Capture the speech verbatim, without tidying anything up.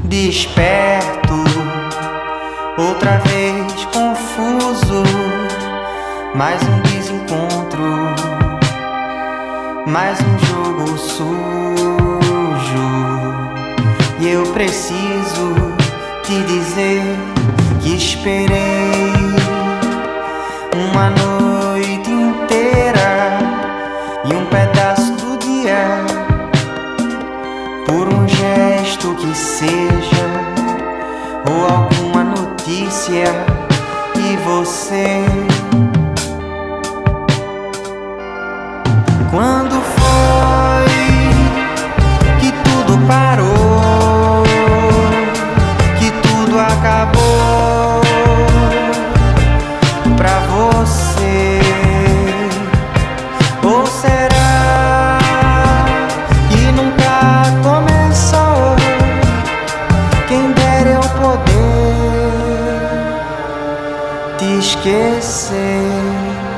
desperto, outra vez confuso, mais um desencontro, mais um jogo sujo. E eu preciso te dizer que esperei uma noite inteira e um pedaço do dia por um gesto que seja, ou alguma notícia. E você, quando foi que tudo parou, que tudo acabou pra você? Ou será que nunca começou? Quem dera eu poder te esquecer.